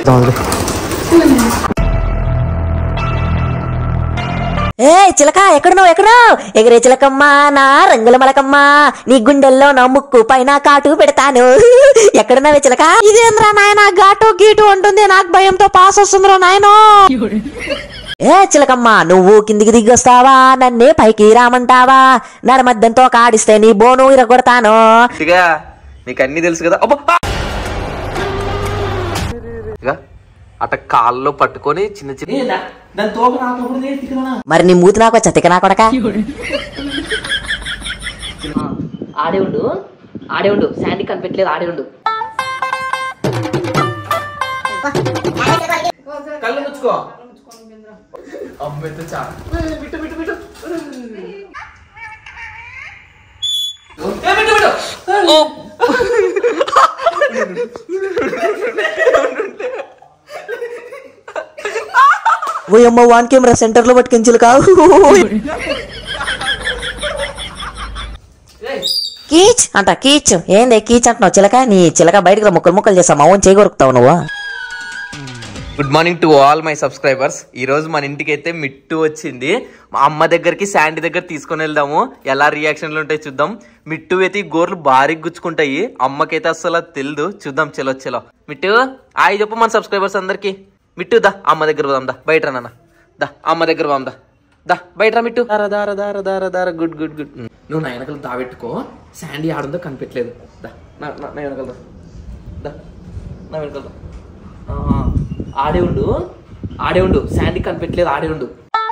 ఏ చిలక ఎక్కడున్నావు ఎగిరే చిలకమ్మా నా రంగుల మలకమ్మా నీ గుండెల్లో నా ముక్కు పైన కాటు పెడతాను. ఎక్కడున్నావే చిలక? ఇదేంద్రా నాయన ఘాటు గీటు అంటుంది, నాకు భయంతో పాస్ వస్తుందిరా నాయనో. ఏ చిలకమ్మా నువ్వు కిందికి దిగొస్తావా, నన్నే పైకి రామంటావా? నడమద్దంతో కాడిస్తే నీ బోను ఇరగొడతాను. నీకు అన్ని తెలుసు కదా. అట కాల్లో పట్టుకొని చిన్న చిన్న మరి నీ మూతి నాకు వచ్చా తిక్క నా కొడక. ఆడే ఉండు శాండీ కనిపెట్టలేదు, ఆడే ఉండు. కళ్ళు ముచ్చుకో. అమ్మైతే చాలా ఓయమ్మ వాన్ కెమెరా సెంటర్ లో పట్టుకుని చిలక. కీచ్ అంట కీచ్. ఏంది కీచ్ అంటున్నావు చిలక? నీ చిలక బయటకు ముక్కలు చేస్తావు, మౌన్ చేయగొరుకుతావు నువ్వు. Good morning to all my subscribers. ఈ రోజు మన ఇంటికి అయితే మిట్టు వచ్చింది. మా అమ్మ దగ్గరికి శాండీ దగ్గర తీసుకొని వెళ్దాము, ఎలా రియాక్షన్లు ఉంటాయి చూద్దాం. మిట్టు అయితే ఈ గోర్లు భారీ గుచ్చుకుంటాయి, అమ్మకైతే అసలు తెలియదు. చూద్దాం. చలో చలో మిట్టు ఆయి చెప్పు మన సబ్స్క్రైబర్స్ అందరికి. మిట్టు దా అమ్మ దగ్గర పోదాం, దా బయట నాన్న, దా అమ్మ దగ్గర పోదాం, దా బయట మిట్టు. దార దార దార దార దార గుడ్ గుడ్ గుడ్. నువ్వు నా వెనకలు దాబెట్టుకో, శాండీ ఆడుందో కనిపెట్టలేదు. దా నా వెనకలు దా, నా వెనకలు దా. ఆడే ఉండు శాండీ కనిపెట్టలేదు, ఆడే ఉండు.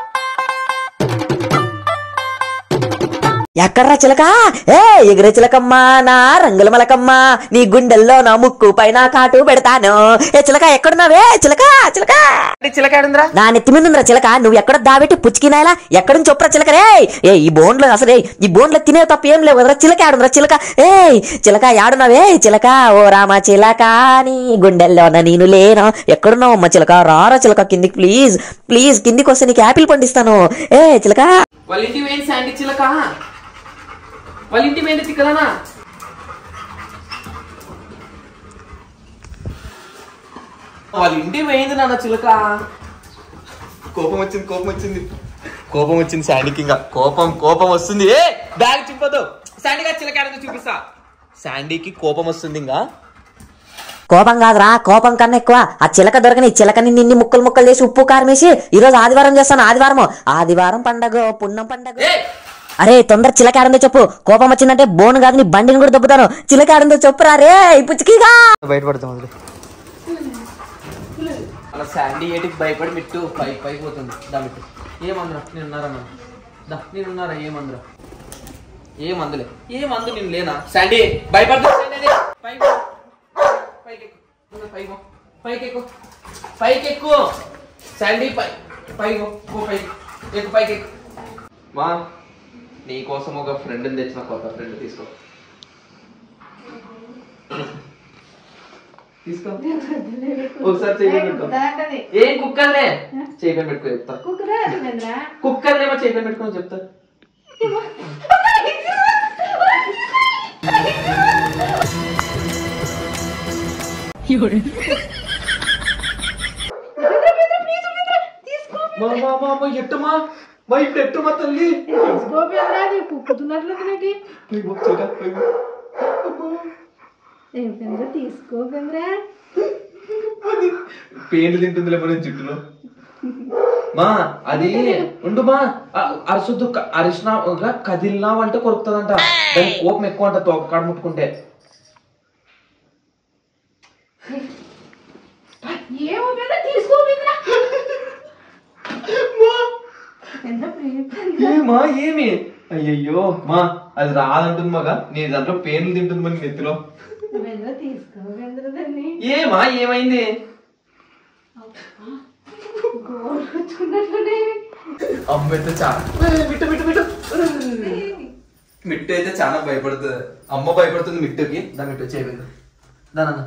ఎక్కడ్రా చిలక? ఏ ఎగిరే చిలకమ్మా నా రంగుల మలకమ్మా నీ గుండెల్లో నా ముక్కు పైన కాటు పెడతాను. ఏ చిలక ఎక్కడున్నావే? చిలక చిలక చిలక ఆడిందిరా నా నెత్తి మీద ఉందిరా చిలక. నువ్వు ఎక్కడ దాబెట్టి పుచ్చికినాయలా ఎక్కడి నుంచి చొప్పురా చిలక రే. ఏ ఈ బోన్లో అసలు ఈ బోన్లో తినే తప్ప ఏం లేవు కదరా. చిలక ఆడుందిరా చిలక. ఏ చిలక ఆడున్నావే చిలక? ఓ రామా చిలక నీ గుండెల్లో నేను లేను. ఎక్కడున్నావు అమ్మ చిలక? రారా చిలక కిందికి ప్లీజ్ ప్లీజ్. కిందికి వస్తే నీకు యాపిల్ పండిస్తాను. ఏ చిలక వాళ్ళ ఇంటి వేయండి శాండీ చిలక, వాళ్ళ ఇంటి వేయండి చిక్కదనా. వాళ్ళ ఇంటి వేయింది నాన్న చిలక. కోపం వచ్చింది శాండీకి. ఇంకా కోపం వస్తుంది. ఏ బ్యాగ్ చింపదు. శాండీగా చిలక ఆడిందో చూపిస్తా. శాండీకి కోపం వస్తుంది. ఇంకా కోపం కాదురా, కోపం కన్నా ఎక్కువ ఆ చిలక దొరకని చిలకని నిన్ని ముక్కలు చేసి ఉప్పు కారం వేసి ఈరోజు ఆదివారం చేస్తాను. ఆదివారం పండగ పున్నం పండగ. అరే తొందర చిలక ఆడిందో చెప్పు. కోపం వచ్చిందంటే బోను కాదు నీ బండిని కూడా దొబ్బుతాను. చిలక ఆడిందో చెప్పురా రే పుచ్చికిగా. బయటపడతాం అలా శాండీ ఏటికి భయపడి మిట్టు పైకి పోతుంది. దా మిట్టు ఏమందురా నేనున్నారన్నా, దా నేనున్నారా? ఏమందు నేను లేనా? శాండీ భయపడతా. పైకెక్కు శాండీ, పైకి. మా నీకోసం ఒక ఫ్రెండ్ తెచ్చిన, కొత్త ఫ్రెండ్. తీసుకో ఒకసారి చేయబెట్టుకో. ఏం కుక్కర్లే చేయబెని పెట్టుకో చెప్తా. కుక్కర్లేమో చేయబెని పెట్టుకో చెప్తా. ఎట్టుమా ఇప్పుడు ఎట్టుమా తల్లి తీసుకోరా. పేర్లు తింటుందిలే మన చుట్టూలో. మా అది ఉండు మా అరసుద్దు అరిసిన కదిలినావు అంటే కొరుకుతుందంట. దానికి కోపం ఎక్కువ అంట తోక కాడ ముట్టుకుంటే. ఏమా ఏమి? అయ్యయ్యో మా అది రాదంటుంది మగా. నీ దాంట్లో పేర్లు తింటుంది మన నెత్తిలో. ఏమా ఏమైంది? అమ్మైతే చాలా మిట్టు అయితే చాలా భయపడుతుంది. అమ్మ భయపడుతుంది మిట్టుకి. దా మిట్టు చేయలేదు దానన్న.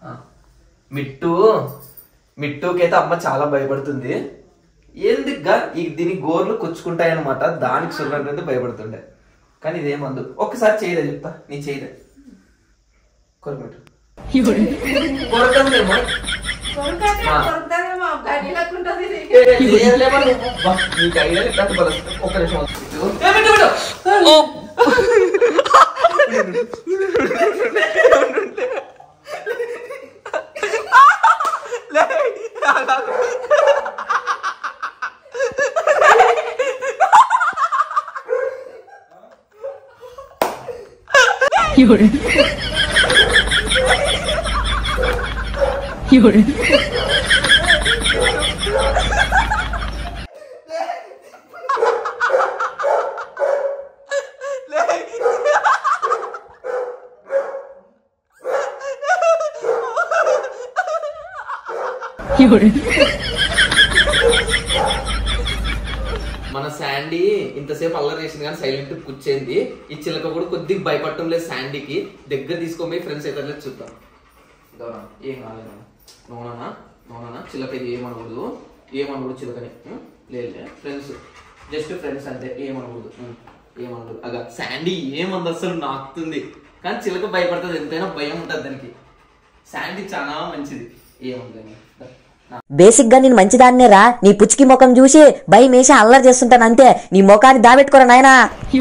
మిట్టుకి అయితే అమ్మ చాలా భయపడుతుంది. ఎందుకుగా దీని గోర్లు కొచ్చుకుంటాయన్నమాట, దానికి సుర్రంటే భయపడుతుండే. కానీ ఇదేమందు ఒక్కసారి చేయలే చెప్తా. నీ చేయలే కొరకట్టు కొరకందేమో మన శాండీ ఇంతసేపు అల్లరి చేసింది కానీ సైలెంట్ కూర్చేంది. ఈ చిలక కూడా కొద్దిగా భయపడటం లేదు శాండీకి. దగ్గర తీసుకోపోయి ఫ్రెండ్స్ అయితే చూద్దాం. ఏం కాలేదు నోనా చిలక ఇది ఏమనకూడదు చిలకని లేదు ఫ్రెండ్స్, జస్ట్ ఫ్రెండ్స్ అంతే, ఏమనకూడదు. అగా శాండీ ఏమంది అసలు నాకుతుంది, కానీ చిలక భయపడుతుంది. ఎంతైనా భయం ఉంటుంది దానికి. శాండీ చాలా మంచిది, ఏముంటుంది. బేసిక్ గా నేను మంచిదాన్నే రా. నీ పుచ్చికి ముఖం చూసి భయం వేసి అల్లరి చేస్తుంటాను అంతే. నీ ముఖాన్ని దాబెట్టుకోరా నాయనా.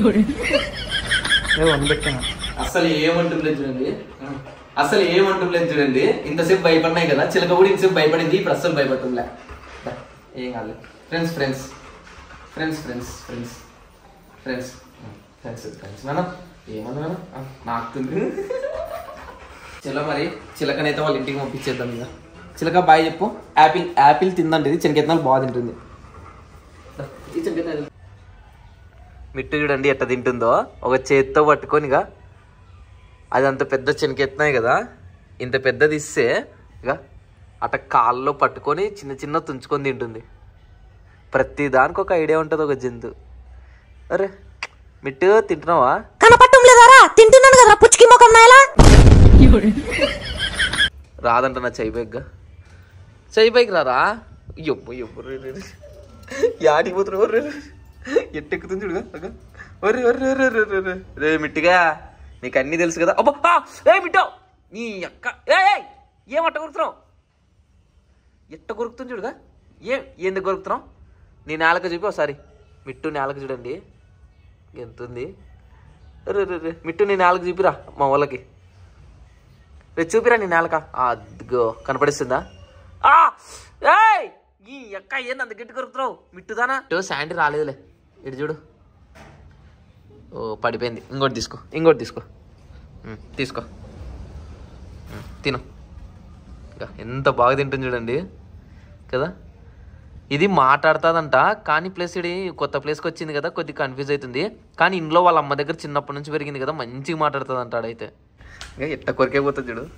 అసలు ఏమంటుంలేదు చూడండి. ఇంతసేపు భయపడినాయి కదా, చిలక కూడా ఇంతసేపు భయపడింది. ఇప్పుడు అస్సలు భయపడటంలే. ఏం కాలేదు friends friends friends friends friends friends friends friends నాన్న ఏమన్నా నాకుతుంది. చలో మరి చిలకనైతే వాళ్ళ ఇంటికి పంపించేద్దాం. ఇక చిలక బాయ్ చెప్పు. యాపిల్ తిందంటే చెనకెత్తనాలు బాగా తింటుంది. మిట్టు చూడండి ఎట్ట తింటుందో. ఒక చేత్తో పట్టుకొని ఇక అది అంత పెద్ద చెనకెత్తున్నాయి కదా, ఇంత పెద్దది ఇస్తే ఇక అట్ట కాళ్ళలో పట్టుకొని చిన్న చిన్న తుంచుకొని తింటుంది. ప్రతి దానికి ఒక ఐడియా ఉంటుంది ఒక జంతు. అరే మిట్టు తింటున్నావా? కనపట్టం లేదారా? తింటున్నాను కదా పుచ్చికి ముఖం నాయలా. రాదంట నా చెయ్యి బైక్ రారా? యాడికి పోతున్నావు? ఎట్టెక్కుతుంది చూడుగా. రే మిట్టిగా నీకు అన్నీ తెలుసు కదా. అబ్బా మిట్టో నీ అక్క ఏమట్ట కొరుకుతున్నావు? ఎట్ట కొరుకుతుంది చూడుగా. ఎందుకు కొరుకుతున్నావు? నీ నేలక చూపి ఒకసారి. మిట్టు నేలక చూడండి ఎంతుంది. మిట్టు నీ నేలక చూపిరా మా వాళ్ళకి. రేపు చూపిరా నీ నేలక. అదిగో కనపడిస్తుందా? ఈ అక్క ఏంది అంత గట్టి కొరుకుతున్నావు? మిట్టుదానా? శాండీ రాలేదులే. ఇటు చూడు. ఓ పడిపోయింది. ఇంకోటి తీసుకో తీసుకో తిను. ఇంకా ఎంత బాగా తింటుంది చూడండి కదా. ఇది మాట్లాడుతుందంట, కానీ ప్లస్ ఇది కొత్త ప్లేస్కి వచ్చింది కదా, కొద్దిగా కన్ఫ్యూజ్ అవుతుంది. కానీ ఇంట్లో వాళ్ళ అమ్మ దగ్గర చిన్నప్పటి నుంచి పెరిగింది కదా, మంచిగా మాట్లాడుతుంది అంట. ఆడైతే ఇంకా ఎట్ట కొరికే పోతుంది చూడు.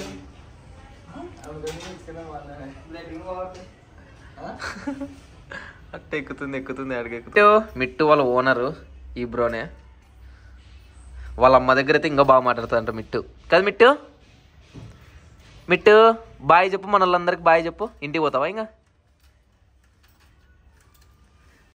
అట్ట ఎక్కుతుంది అడిగెక్కుతూ. మిట్టు వాళ్ళ ఓనరు ఈ బ్రోనే. వాళ్ళ అమ్మ దగ్గర అయితే ఇంకా బాగా మాట్లాడుతుందంట మిట్టు కదా. మిట్టు బాయ్ చెప్పు, మన వాళ్ళందరికి బాయ్ చెప్పు. ఇంటికి పోతావా ఇంకా?